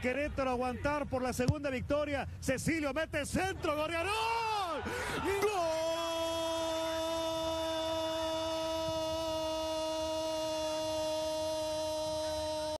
Querétaro aguantar por la segunda victoria. Cecilio mete centro, Gorriarol. ¡Gol!